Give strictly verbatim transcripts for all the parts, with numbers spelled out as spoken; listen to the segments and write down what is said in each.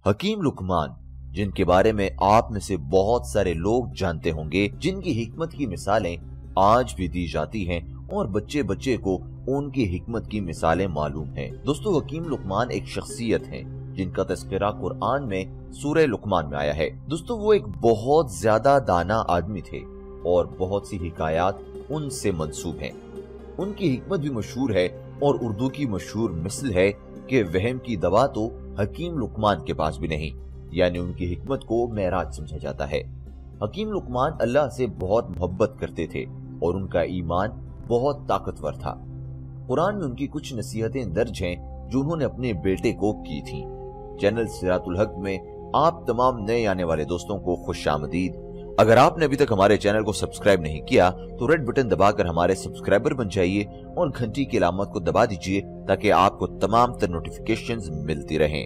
हकीम लुकमान, जिनके बारे में आप में से बहुत सारे लोग जानते होंगे, जिनकी हिकमत की मिसालें आज भी दी जाती हैं और बच्चे बच्चे को उनकी हिकमत की मिसालें मालूम हैं। दोस्तों, हकीम लुकमान एक शख्सियत हैं जिनका तज़किरा कुरान में सूरह लुकमान में आया है। दोस्तों, वो एक बहुत ज्यादा दाना आदमी थे और बहुत सी हिकायात उनसे मंसूब हैं। उनकी हिकमत भी मशहूर है और उर्दू की मशहूर मिसल है कि वहम की दवा तो हकीम लुकमान के पास भी नहीं, यानी उनकी हिकमत को मेराज समझा जाता है। हकीम लुकमान अल्लाह से बहुत मोहब्बत करते थे और उनका ईमान बहुत ताकतवर था। कुरान में उनकी कुछ नसीहतें दर्ज हैं जो उन्होंने अपने बेटे को की थी। चैनल सिरातुल हक में आप तमाम नए आने वाले दोस्तों को खुशामदीद। अगर आपने अभी तक हमारे चैनल को सब्सक्राइब नहीं किया तो रेड बटन दबाकर हमारे सब्सक्राइबर बन जाइए और घंटी की अलामत को दबा दीजिए ताकि आपको तमाम तर नोटिफिकेशंस मिलती रहें।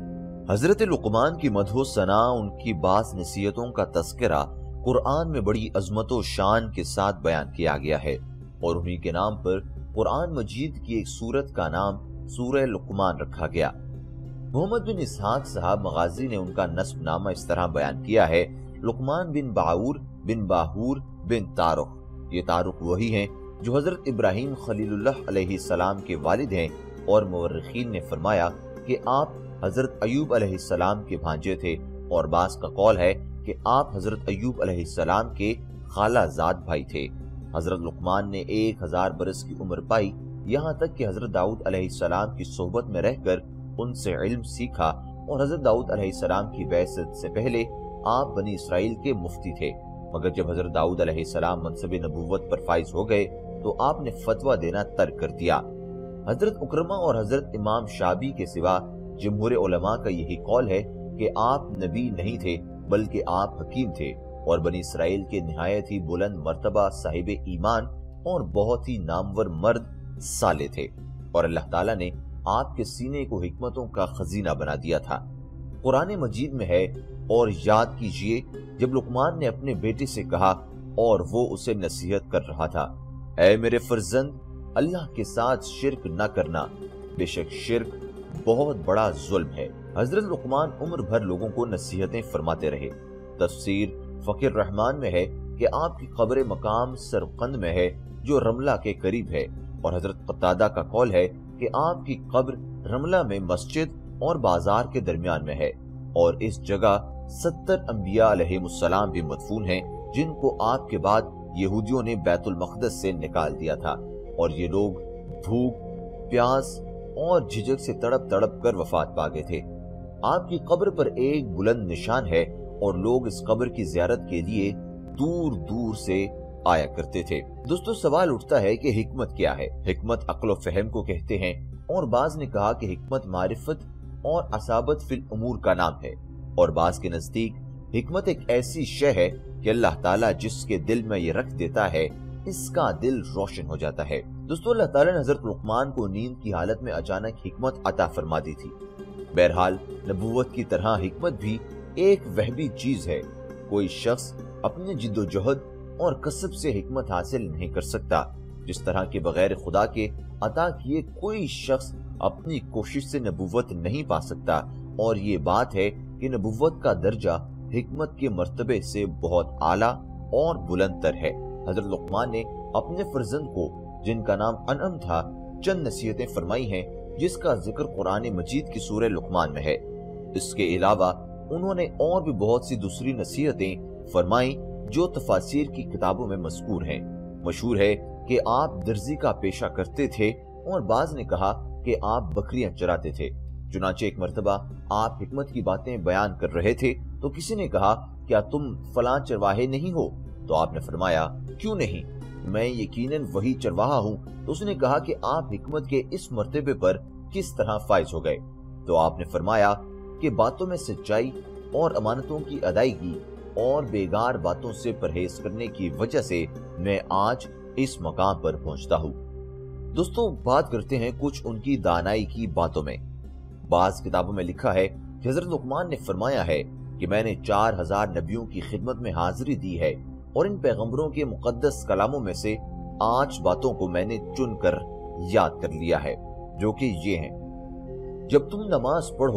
हजरत लुकमान की मदहो सना, उनकी बास नसीहतों का तस्करा कुरान में बड़ी अजमत व शान के साथ बयान किया गया है और उन्हीं के नाम पर कुरान मजीद की एक सूरत का नाम सूरह लुकमान रखा गया। मोहम्मद बिन इसहाक साहब मगाजी ने उनका नस्ब नामा इस तरह बयान किया है, लुकमान बिन बाऊर बिन बाहूर बिन तारुख। ये तारुख वही हैं जो हजरत इब्राहिम खलीलुल्लाह अलैहिस्सलाम के वालिद हैं और मुवर्रिखीन ने फरमाया कि आप हजरत अयूब अलैहिस्सलाम के भांजे थे और बास का कौल है कि आप हजरत अयूब अलैहिस्सलाम के खालाजाद भाई थे। हजरत लुकमान ने एक हजार बरस की उम्र पाई, यहाँ तक कि हजरत दाऊद अलैहिस्सलाम की सोहबत में रहकर उनसे इल्म सीखा और हजरत दाऊद अलैहिस्सलाम की बैसत से पहले आप बनी इसराइल के मुफ्ती थे। मगर जब हजरत दाऊद अलैहिस्सलाम मनसब नबुव्वत पर फाइज हो गए तो आपने फतवा देना तर्क कर दिया। हजरत उकरमा और हजरत इमाम शाबी के सिवा जमहूर उलमा का यही कौल है कि आप नबी नहीं थे बल्कि आप हकीम थे और बनी इसराइल के निहायत ही बुलंद मर्तबा साहिब ईमान और बहुत ही नामवर मर्द साले थे और अल्लाह ताला ने आपके सीने को हिकमतों का खजीना बना दिया था। कुरान मजीद में है, और याद कीजिए जब लुकमान ने अपने बेटे से कहा और वो उसे नसीहत कर रहा था, ऐ मेरे फर्जंद, अल्लाह के साथ शिरक न करना, बेशक शिरक बहुत बड़ा जुल्म है। हजरत लुकमान उम्र भर लोगों को नसीहतें फरमाते रहे। तफसीर फकीर रहमान में है कि आपकी कब्र मकाम सरकंद में है जो रमला के करीब है और हजरत कतादा का कौल है कि आपकी कब्र रमला में मस्जिद और बाजार के दरमियान में है और इस जगह सत्तर अंबिया अलैहिमुस्सलाम भी मदफून हैं जिनको आपके बाद यहूदियों ने बैतुल मक़दस से निकाल दिया था और ये लोग भूख, प्यास और झिझक से तड़प तड़प कर वफात पा गए थे। आपकी कब्र पर एक बुलंद निशान है और लोग इस कब्र की ज़ियारत के लिए दूर दूर से आया करते थे। दोस्तों, सवाल उठता है कि हिकमत क्या है? हिकमत अक्ल व फहम को कहते हैं और बाज ने कहा कि हिकमत मारिफत और असाबत फिल उमूर का नाम है और बाज के नजदीक हिकमत एक ऐसी शय है कि अल्लाह ताला जिसके दिल में ये रख देता है इसका दिल रोशन हो जाता है। दोस्तों, अल्लाह ताला ने हजरत लुकमान को नींद की हालत में अचानक हिकमत अता फरमा दी थी। बहरहाल नबूवत की तरह हिकमत भी एक वहबी चीज है। कोई शख्स अपने जिद्दोजहद और कसब से हिकमत हासिल नहीं कर सकता, जिस तरह के बगैर खुदा के अता किए कोई शख्स अपनी कोशिश से नबूवत नहीं पा सकता। और ये बात है कि नबूवत का दर्जा हिकमत के मर्तबे से बहुत आला और बुलंदतर है। हजरत लुकमान ने अपने फर्जंद को, जिनका नाम अनअम था, चंद नसीहतें फरमाई हैं जिसका जिक्र कुरान मजीद की सूरह लुकमान में है। इसके अलावा उन्होंने और भी बहुत सी दूसरी नसीहतें फरमाई जो तफासिर की किताबों में मज़कूर हैं। मशहूर है कि आप दर्जी का पेशा करते थे और बाज ने कहा कि आप बकरियां चराते थे। चुनाचे एक मर्तबा आप हिकमत की बातें बयान कर रहे थे तो किसी ने कहा, क्या तुम फलां चरवाहे नहीं हो? तो आपने फरमाया, क्यों नहीं, मैं यकीनन वही चरवाहा हूँ। तो उसने कहा कि आप हिकमत के इस मर्तबे पर किस तरह फाइज हो गए? तो आपने फरमाया कि बातों में सच्चाई और अमानतों की अदायगी और बेगार बातों से परहेज करने की वजह से मैं आज इस मकाम पर पहुंचता हूँ। दोस्तों, बात करते हैं कुछ उनकी दानाई की बातों में। बाज किताबों में लिखा है कि हजरत लुकमान ने फरमाया है कि मैंने चार हजार नबियों की खिदमत में हाजिरी दी है और इन पैगंबरों के मुकद्दस कलामों में से पांच बातों को मैंने चुनकर याद कर लिया है, जो कि ये हैं, जब तुम नमाज पढ़ो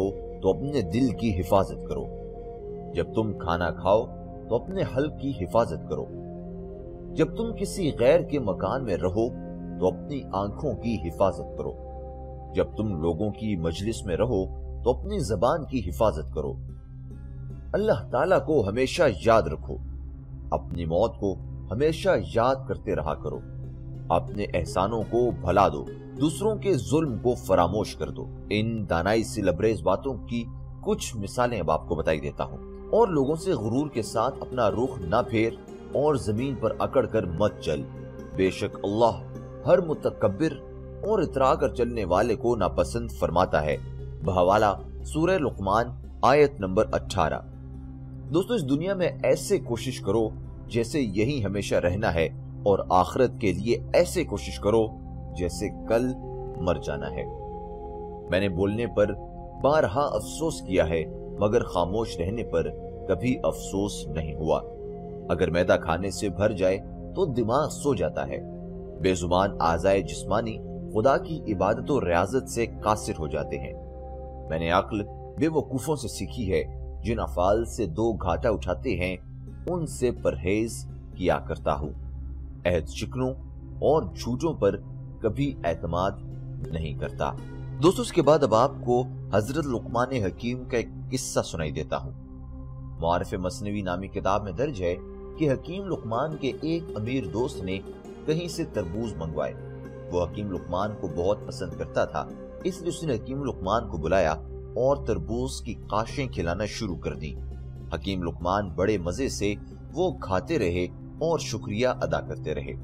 तो अपने दिल की हिफाजत करो। जब तुम खाना खाओ तो अपने हल्क की हिफाजत करो। जब तुम किसी गैर के मकान में रहो तो अपनी आंखों की हिफाजत करो। जब तुम लोगों की मजलिस में रहो तो अपनी जबान की हिफाजत करो। अल्लाह ताला को हमेशा याद रखो। अपनी मौत को हमेशा याद करते रहा करो। अपने एहसानों को भला दो, दूसरों के जुल्म को फरामोश कर दो। इन दानाई से लबरेज बातों की कुछ मिसालें अब आपको बताई देता हूँ। और लोगों से गुरूर के साथ अपना रुख ना फेर और जमीन पर अकड़ कर मत चल। बेशक अल्लाह हर मुतकब्बिर और इतरा कर चलने वाले को नापसंद फरमाता है। बहवाला सूरह लुकमान आयत नंबर अठारह। दोस्तों, इस दुनिया में ऐसे कोशिश करो जैसे यही हमेशा रहना है, और आखिरत के लिए ऐसे कोशिश करो जैसे कल मर जाना है। मैंने बोलने पर बारहा अफसोस किया है, मगर खामोश रहने पर कभी अफसोस नहीं हुआ। अगर मैदा खाने से भर जाए तो दिमाग सो जाता है। बेजुबान आज़ाए जिस्मानी खुदा की इबादत और रियाजत से कासिर हो जाते हैं। मैंने अक्ल बेवकूफों से सीखी है, जिन अफाल से दो घाटा उठाते हैं उनसे परहेज किया करता हूँ। अहद शिकनों और झूठों पर कभी एतमाद नहीं करता। दोस्तों, इसके बाद अब आपको हजरत लुकमान हकीम का एक किस्सा सुनाई देता हूँ। मुआरिफ मसनवी नामी किताब में दर्ज है कि हकीम लुकमान के एक अमीर दोस्त ने कहीं से तरबूज मंगवाए। वो हकीम लुकमान को बहुत पसंद करता था, इसलिए उसने हकीम लुकमान को बुलाया और तरबूज की काशें खिलाना शुरू कर दी। हकीम लुकमान बड़े मजे से वो खाते रहे और शुक्रिया अदा करते रहे।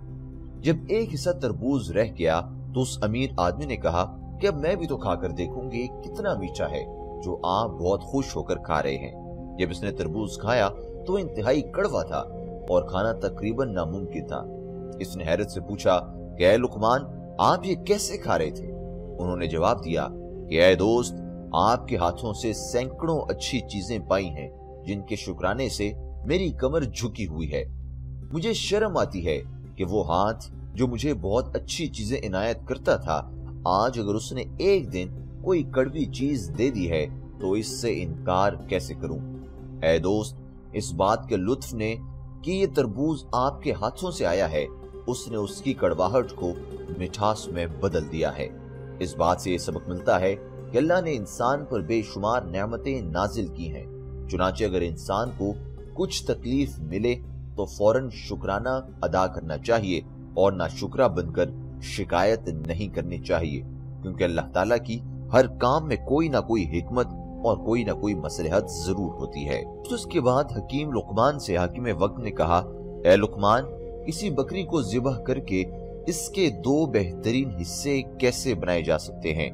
जब एक हिस्सा तरबूज रह गया तो उस अमीर आदमी ने कहा कि अब मैं भी तो खाकर देखूंगी कितना मीठा है, जो आप बहुत खुश होकर खा रहे हैं। जब इसने तरबूज खाया तो इंतहाई कड़वा था और खाना तकरीबन नामुमकिन था। इसने हैरत से पूछा कि ऐ लुकमान, आप ये कैसे खा रहे थे? उन्होंने जवाब दिया कि ऐ दोस्त, आपके हाथों से सैकड़ों अच्छी चीजें पाई हैं, जिनके शुक्राने से मेरी कमर झुकी हुई है। मुझे शर्म आती है कि वो हाथ जो मुझे बहुत अच्छी चीजें इनायत करता था, आज अगर उसने एक दिन कोई कड़वी चीज दे दी है तो इससे इनकार कैसे करूं। ऐ दोस्त, इस बात के लुत्फ ने कि ये तरबूज आपके हाथों से आया है, उसने उसकी कड़वाहट को मिठास में बदल दिया है। इस बात से ये सबक मिलता है कि अल्लाह ने इंसान पर बेशुमार नेमतें नाजिल की हैं। चुनाचे अगर इंसान को कुछ तकलीफ मिले तो फौरन शुक्राना अदा करना चाहिए और नाशुक्रा बनकर शिकायत नहीं करनी चाहिए, क्योंकि अल्लाह ताला की हर काम में कोई ना कोई हिकमत और कोई ना कोई मसलहत जरूर होती है। तो उसके बाद हकीम लुकमान से हाकिम वक्त ने कहा, ऐ लुकमान, किसी बकरी को ज़िबह करके इसके दो बेहतरीन हिस्से कैसे बनाए जा सकते हैं?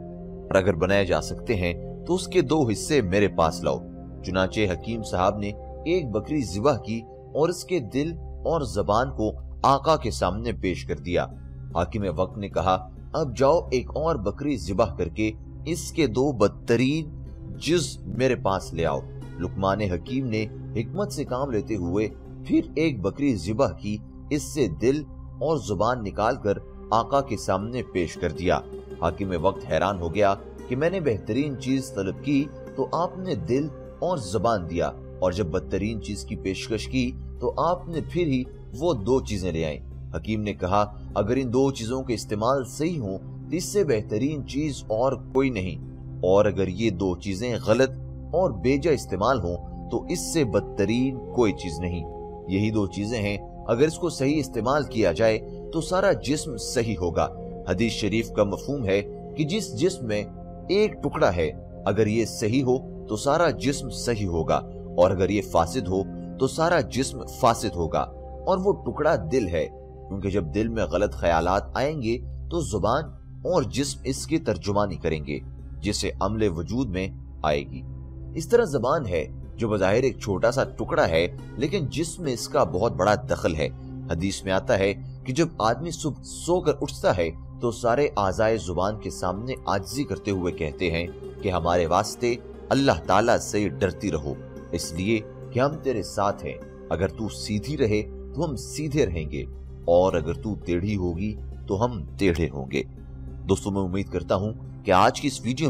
और अगर बनाए जा सकते हैं तो उसके दो हिस्से मेरे पास लाओ। चुनाचे हकीम साहब ने एक बकरी ज़िबह की और इसके दिल और जबान को आका के सामने पेश कर दिया। हाकिम वक्त ने कहा, अब जाओ एक और बकरी ज़िबह करके इसके दो बदतरीन जिज़ मेरे पास ले आओ। लुकमान हकीम ने हिकमत से काम लेते हुए फिर एक बकरी ज़िबह की, इससे दिल और जुबान निकालकर आका के सामने पेश कर दिया। हाकिम वक्त हैरान हो गया कि मैंने बेहतरीन चीज तलब की तो आपने दिल और जुबान दिया, और जब बदतरीन चीज की पेशकश की तो आपने फिर ही वो दो चीजें ले आई। हकीम ने कहा, अगर इन दो चीजों के इस्तेमाल सही हो तो इससे बेहतरीन चीज और कोई नहीं, और अगर ये दो चीजें गलत और बेजा इस्तेमाल हो तो इससे बदतरीन कोई चीज नहीं। यही दो चीजें हैं, अगर इसको सही इस्तेमाल किया जाए तो सारा जिस्म सही होगा। हदीस शरीफ का मफहूम है कि जिस जिस्म में एक टुकड़ा है, अगर ये सही हो तो सारा जिस्म सही होगा, और अगर ये फासिद हो तो सारा जिस्म फासिद होगा। और वो टुकड़ा दिल है, क्योंकि जब दिल में गलत ख्यालात आएंगे तो जुबान और जिस्म इसकी तर्जुमानी करेंगे, जिससे अमले वजूद में आएगी। इस तरह जुबान है जो बज़ाहिर एक छोटा सा टुकड़ा है, लेकिन जिस्म इसका बहुत बड़ा दखल है। हदीस में आता है कि जब आदमी सुबह सोकर उठता है तो सारे आज़ाए जुबान के सामने आजिज़ी करते हुए कहते हैं कि हमारे वास्ते अल्लाह ताला से डरती रहो, इसलिए कि हम तेरे साथ हैं। अगर तू सीधी रहे तो हम सीधे रहेंगे, और अगर तू टेढ़ी होगी तो हम टेढ़े होंगे। दोस्तों, मैं उम्मीद करता हूं कि आज की इस वीडियो में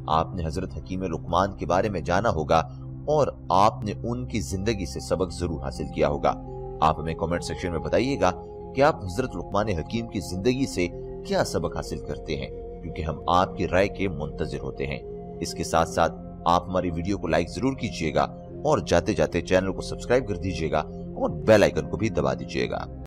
आपने हजरत हकीम लुकमान के बारे में जाना होगा और आपने उनकी जिंदगी से सबक जरूर हासिल किया होगा। आप हमें कमेंट सेक्शन में बताइएगा कि आप हजरत लुकमान हकीम की जिंदगी से क्या सबक हासिल करते हैं, क्योंकि हम आपकी राय के मुंतजिर होते हैं। इसके साथ साथ आप हमारी वीडियो को लाइक जरूर कीजिएगा और जाते जाते चैनल को सब्सक्राइब कर दीजिएगा और बेल आइकन को भी दबा दीजिएगा।